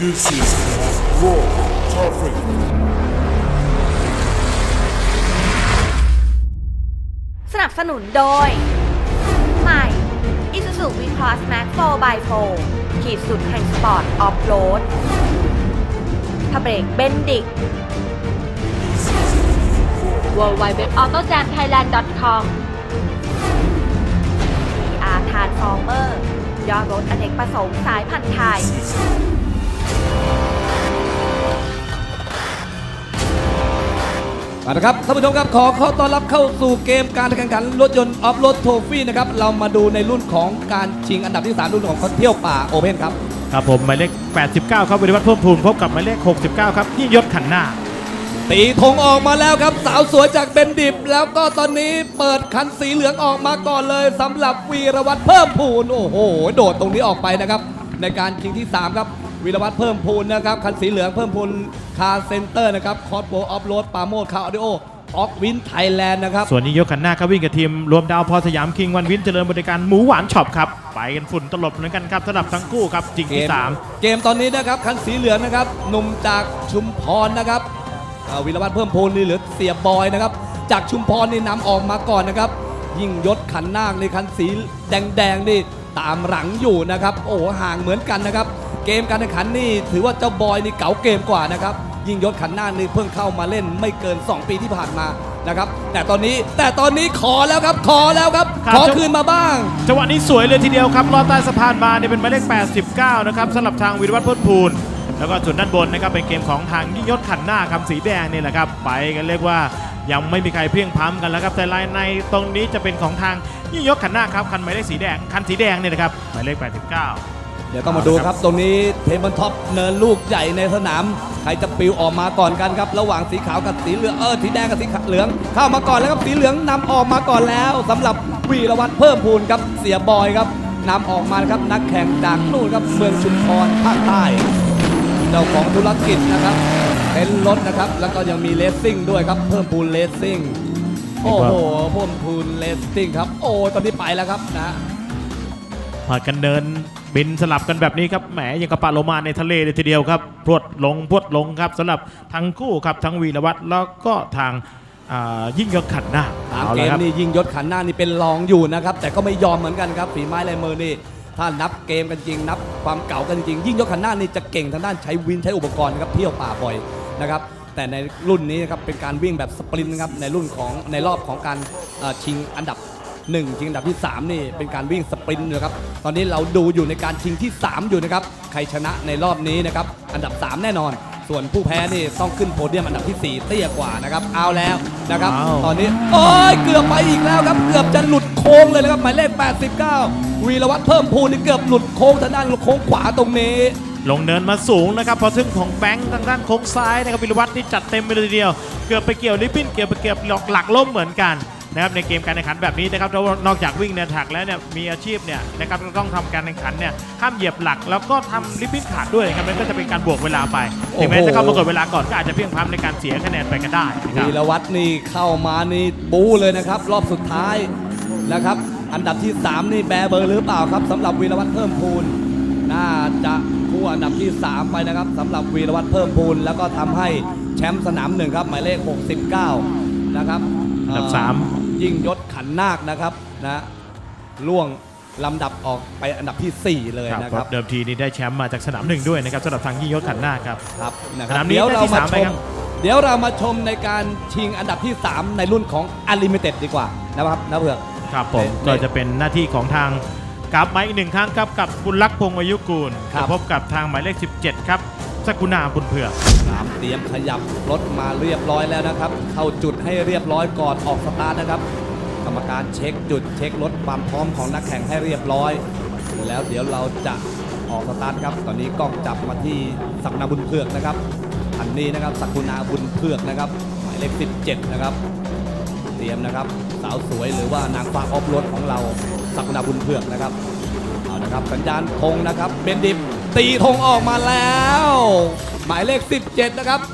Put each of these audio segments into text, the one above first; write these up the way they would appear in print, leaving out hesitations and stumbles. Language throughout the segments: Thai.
This is Raw Traffic สนับสนุนโดยใหม่ Isuzu V-Cross Max 4x4 ขีดสุดแห่งสปอร์ตออฟโรดพาเบรกเบนดิก www.autojamthailand.com PR Transformer ยอดรถอเนกประสงค์สายพันธุ์ไทยนะครับท่านผู้ชมครับขอต้อนรับเข้าสู่เกมการแข่งขันรถยนต์ออฟโรดโทฟี่นะครับเรามาดูในรุ่นของการชิงอันดับที่3รุ่นของเที่ยวป่าโอเพ่นครับครับผมหมายเลข89ครับวิริวัฒน์เพิ่มพูนพบกับหมายเลข69ครับยิ่งยศขันหน้าตีธงออกมาแล้วครับสาวสวยจากเบนดิบแล้วก็ตอนนี้เปิดคันสีเหลืองออกมาก่อนเลยสำหรับวีรวัฒน์เพิ่มพูนโอ้โหโดดตรงนี้ออกไปนะครับในการชิงที่3ครับวีรวัฒน์เพิ่มพูนนะครับคันสีเหลืองเพิ่มพูนคาร์เซ็นเตอร์นะครับคอสโบออฟโรดปาโมดคาร์ออดิโอออกวินไทยแลนด์นะครับส่วนนี้ยกขันหน้าก็วิ่งกับทีมรวมดาวพอสยามคิงวันวินเจริญบริการหมูหวานช็อปครับไปกันฝุ่นตลบเหมือนกันครับสำหรับทั้งคู่ครับจริงที่3 เกมตอนนี้นะครับคันสีเหลืองนะครับหนุ่มจากชุมพรนะครับวีรวัฒน์เพิ่มพูนนี่เหลือเสียบอยนะครับจากชุมพรนี่นำออกมาก่อนนะครับยิ่งยศขันนาคในคันสีแดงนี่ตามหลังอยู่นะครับโอ้ห่างเหมือนกันนะครับเกมการแข่งขันนี่ถือว่าเจ้าบอยนี่เก๋าเกมกว่านะครับยิ่งยศขันนาคนี่เพิ่งเข้ามาเล่นไม่เกิน2ปีที่ผ่านมานะครับแต่ตอนนี้ขอแล้วครับขอคืนมาบ้างจังหวะนี้สวยเลยทีเดียวครับลอดใต้สะพานมาเนี่ยเป็นหมายเลข89นะครับสำหรับทางวีรวัฒน์เพิ่มพูนแล้วก็ส่วนด้านบนนะครับเป็นเกมของทางยิ่งยศขันหน้าคำสีแดงนี่แหละครับไปกันเรียกว่ายังไม่มีใครเพียงพ้ำกันแล้วครับแต่ลายในตรงนี้จะเป็นของทางยิ่งยศขันหน้าครับคันหมายเลขสีแดงคันสีแดงเนี่ยนะครับหมายเลข89 เดี๋ยวต้องมาดูครับตรงนี้เทมเบิลท็อปเนินลูกใหญ่ในสนามใครจะปิวออกมาก่อนกันครับระหว่างสีขาวกับสีเหลืองสีแดงกับสีเหลืองเข้ามาก่อนแล้วครับสีเหลืองนำออกมาก่อนแล้วสำหรับวีรวัฒน์เพิ่มพูนครับเสียบอยครับนำออกมาครับนักแข่งจากนู่นครับเมืองชุมพรภาคใต้เจ้าของธุรกิจนะครับเป็นรถนะครับแล้วก็ยังมีเลสซิ่งด้วยครับเพิ่มพูนเลสซิ่งโอ้โหเพิ่มพูนเลสซิ่งครับโอ้ตอนนี้ไปแล้วครับนะผ่านกันเดินบินสลับกันแบบนี้ครับแหมยังกระปะโลมาในทะเลเลยทีเดียวครับพรวดลงครับสำหรับทั้งคู่ครับทั้งวีรวัฒน์แล้วก็ทางยิ่งยศขันหน้าเกมนี้ยิ่งยศขันหน้านี่เป็นรองอยู่นะครับแต่ก็ไม่ยอมเหมือนกันครับฝีไม้ลายมือนี่ถ้านับเกมกันจริงนับความเก่ากันจริงยิ่งยศขันหน้านี่จะเก่งทางด้านใช้วินใช้อุปกรณ์ครับเที่ยวป่าบ่อยนะครับแต่ในรุ่นนี้นะครับเป็นการวิ่งแบบสปรินต์นะครับในรอบของการชิงอันดับ1ชิงอันดับที่3นี่เป็นการวิ่งสปรินต์นะครับตอนนี้เราดูอยู่ในการชิงที่3อยู่นะครับใครชนะในรอบนี้นะครับอันดับ3แน่นอนส่วนผู้แพ้นี่ต้องขึ้นโพเดียมอันดับที่4เตี้ยกว่านะครับเอาแล้วนะครับตอนนี้โอ้ยเกือบไปอีกแล้วครับเกือบจะหลุดโค้งเลยนะครับหมายเลข89วีรวัฒน์เพิ่มพูนนี่เกือบหลุดโค้งทางด้านโค้งขวาตรงนี้ลงเนินมาสูงนะครับพอถึงของแบงค์ทางด้านโค้งซ้ายนะครับวีรวัฒน์นี่จัดเต็มไปเลยทีเดียวเกือบไปเกี่ยวลิปปิ้นเกือบไปเกี่ยวหลักล้มเหมือนกันนะครับในเกมการแข่งขันแบบนี้นะครับนอกจากวิ่งในแท็กแล้วเนี่ยมีอาชีพเนี่ยนะครับต้องทำการแข่งขันเนี่ยห้ามเหยียบหลักแล้วก็ทำลิปปิ้นขาดด้วยนะครับนั่นก็จะเป็นการบวกเวลาไปถึงแม้จะเข้ามากดเวลาก่อนก็อาจจะเพียงพล้ำในการเสียคะแนนไปก็ได้วีรวัฒน์นี่เข้ามานี่บู๊เลยนะครับรอบสุดท้ายนะครับอันดับที่3นี่แบร์เบอร์หรือเปล่าครับสำหรับวีรวัฒน์เพิ่มพูนน่าจะคู่อันดับที่3ไปนะครับสำหรับวีรวัฒน์เพิ่มพูนแล้วก็ทำให้แชมป์สนาม1ครับหมายเลข69นะครับอันดับ3 ยิ่งยศขันนาคนะครับนะล่วงลำดับออกไปอันดับที่4เลยนะครับเดิมทีนี้ได้แชมป์มาจากสนาม1ด้วยนะครับสำหรับทางยิ่งยศขันนาคครับนะครับเดี๋ยวเรามาชมในการชิงอันดับที่3ในรุ่นของ Unlimited ดีกว่านะครับนะเพื่อนครับผมก็จะเป็นหน้าที่ของทางกลับมาอีก1ครั้งครับกับบุญลักษณ์พงษ์อายุกูลจะพบกับทางหมายเลข17ครับสกุณาบุญเผือกเตรียมขยับรถมาเรียบร้อยแล้วนะครับเข้าจุดให้เรียบร้อยก่อนออกสตาร์ทนะครับกรรมการเช็คจุดเช็ครถความพร้อมของนักแข่งให้เรียบร้อยแล้วเดี๋ยวเราจะออกสตาร์ทครับตอนนี้กล้องจับมาที่สกุณาบุญเผือกนะครับอันนี้นะครับสกุณาบุญเผือกนะครับหมายเลข17นะครับเตรียมนะครับสาวสวยหรือว่านางฟ้าออฟโรดของเราสกุณาบุญเผือกนะครับเอานะครับสัญญาณธงนะครับเบนดิบตีธงออกมาแล้วหมายเลข17นะครับ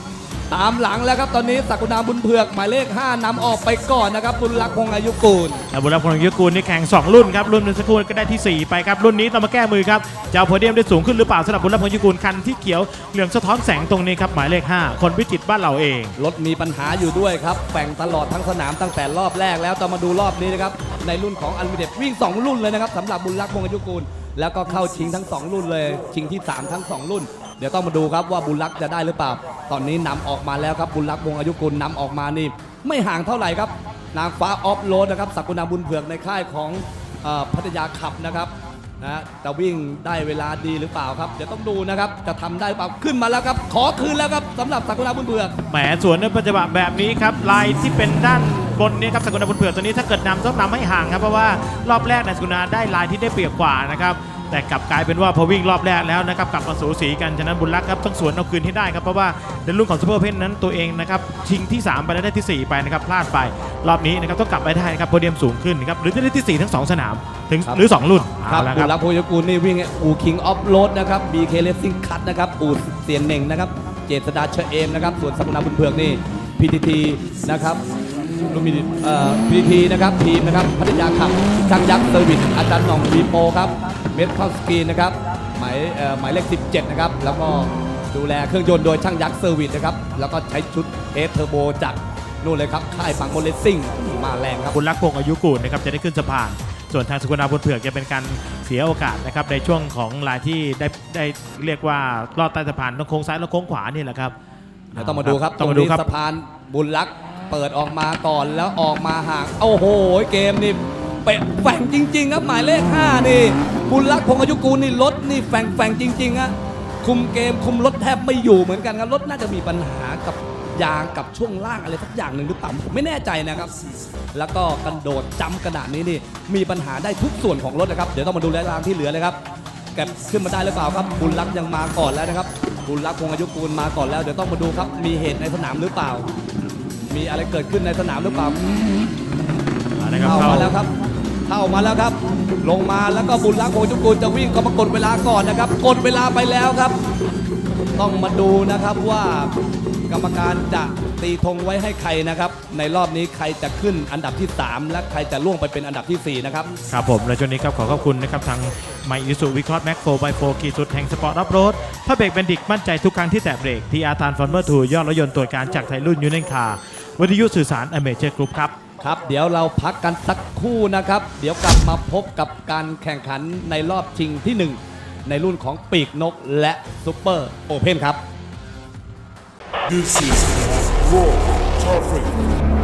ตามหลังแล้วครับตอนนี้ศักกุณาบุญเผือกหมายเลข 5นำออกไปก่อนนะครับบุญรักษ์พงษ์อายุกูลบุญรักษ์พงษ์อายุกูลนี่แข่ง2รุ่นครับรุ่นนึงสักครู่ก็ได้ที่4ไปครับรุ่นนี้ต้องมาแก้มือครับจะเอาโพเดียมได้สูงขึ้นหรือเปล่าสำหรับบุญรักษ์พงษ์อายุกูลคันที่เขียวเหลืองสะท้อนแสงตรงนี้ครับหมายเลข 5คนพิจิตรบ้านเราเองรถมีปัญหาอยู่ด้วยครับแข่งตลอดทั้งสนามตั้งแต่รอบแรกแล้วต้องมาดูรอบนี้นะครับในรุ่นของอันลิมิเต็ดวิ่ง2รุ่นเลยนะครับสำหรับบุญรักษ์พงษ์อายุกูลแล้วก็เข้าชิงทั้ง2รุ่นเลยชิงที่3ทั้ง2รุ่นเดี๋ยวต้องมาดูครับว่าบุญรักษ์จะได้หรือเปล่าตอนนี้นำออกมาแล้วครับบุญรักษ์วงอายุกุลนำออกมานี่ไม่ห่างเท่าไหร่ครับนางฟ้าออฟโรดนะครับศักกุณาบุญเผือกในค่ายของพัทยาขับนะครับนะจะวิ่งได้เวลาดีหรือเปล่าครับเดี๋ยวต้องดูนะครับจะทำได้หรือเปล่าขึ้นมาแล้วครับขอคืนแล้วครับสำหรับศักกุณาบุญเผือกแหมสวนในปัจจุบันแบบนี้ครับลายที่เป็นด้านบนนี้ครับศักกุณาบุญเผือกตัวนี้ถ้าเกิดนำต้องนำให้ห่างครับเพราะว่ารอบแรกในศักกุณาได้ลายที่ได้เปรียบกว่านะครับแต่กลับกลายเป็นว่าพอวิ่งรอบแรกแล้วนะครับกลับมาสูสีกันฉะนั้นบุญรักษ์ครับต้องสวนเอาคืนให้ได้ครับเพราะว่าในรุ่นของซูเปอร์เพนนั้นตัวเองนะครับชิงที่3ไปแล้วได้ที่4ไปนะครับพลาดไปรอบนี้นะครับต้องกลับไปได้นะครับโพเดียมสูงขึ้นนะครับหรือจะได้ที่4ทั้ง2สนามถึงหรือ2รุ่นครับบุญรักษ์พงษ์อายุกูลนี่วิ่งอู่คิงออฟโรดนะครับ BK Racing Cut นะครับอู่เสียนเน่งนะครับเจษฎาเชอเอมนะครับส่วนศักกุณาบุญเผือกนี่ PTT นะครับลูมินิPTT นะครับทีมนะครับพัทยาขับช่างยักษ์เซอร์วิสอาจารย์หน่องวีโปครับเมทคอสกีนะครับหมายเลข17นะครับแล้วก็ดูแลเครื่องยนต์โดยช่างยักษ์เซอร์วิสนะครับแล้วก็ใช้ชุดเอสเทอร์โบจากนู่นเลยครับค่ายฝั่งโมเลสซิ่งมาแรงครับบุญรักษ์พงษ์อายุกูลนะครับจะได้ขึ้นสะพานส่วนทางศักกุณาบุญเผือกจะเป็นการเสียโอกาสนะครับในช่วงของลายที่ได้เรียกว่าลอดใต้สะพานต้องโค้งซ้ายแล้วโค้งขวานี่แหละครับเดี๋ยวต้องมาดูครับตรงนี้สะพานบุญรักษ์เปิดออกมาก่อนแล้วออกมาห่างโอ้โหเกมนี่เป๊ะแฝงจริงๆครับหมายเลข5นี่บุญรักษ์พงษ์อายุกูลนี่รถนี่แฝงจริงๆฮะคุมเกมคุมรถแทบไม่อยู่เหมือนกันครับรถน่าจะมีปัญหากับยางกับช่วงล่างอะไรสักอย่างหนึ่งหรือเปล่าผมไม่แน่ใจนะครับแล้วก็กระโดดจำกระดาษนี้นี่มีปัญหาได้ทุกส่วนของรถนะครับเดี๋ยวต้องมาดูรางที่เหลือเลยครับแกขึ้นมาได้หรือเปล่าครับบุญรักษ์ยังมาก่อนแล้วนะครับบุญรักษ์พงษ์อายุกูลมาก่อนแล้วเดี๋ยวต้องมาดูครับมีเหตุในสนามหรือเปล่ามีอะไรเกิดขึ้นในสนามหรือเปล่าเข้ามาแล้วครับเข้ามาแล้วครับลงมาแล้วก็บุญรักษ์พงษ์อายุกูลจะวิ่งก็มากดเวลาก่อนนะครับกดเวลาไปแล้วครับต้องมาดูนะครับว่ากรรมการจะตีธงไว้ให้ใครนะครับในรอบนี้ใครจะขึ้นอันดับที่3และใครจะล่วงไปเป็นอันดับที่4นะครับครับผมในช่วงนี้ครับขอขอบคุณนะครับทางไมค์อิสุวิเคราะห์แม็ก 4x4 ขีดสุดแห่งสปอร์ตอัพโรดผ้าเบรกเบนดิกมั่นใจทุกครั้งที่แตะเบรกทีอาร์ทานฟอร์เมอร์2ยอดรถยนต์ตรวจการจากไทยรุ่นยูเนนคาร์วิทยุสื่อสารอเมเจอร์กรุ๊ปครับครับเดี๋ยวเราพักกันสักครู่นะครับเดี๋ยวกลับมาพบกับการแข่งขันในรอบชิงที่1ในรุ่นของปีกนกและซุปเปอร์โอเพ่นครับ This is World Traffic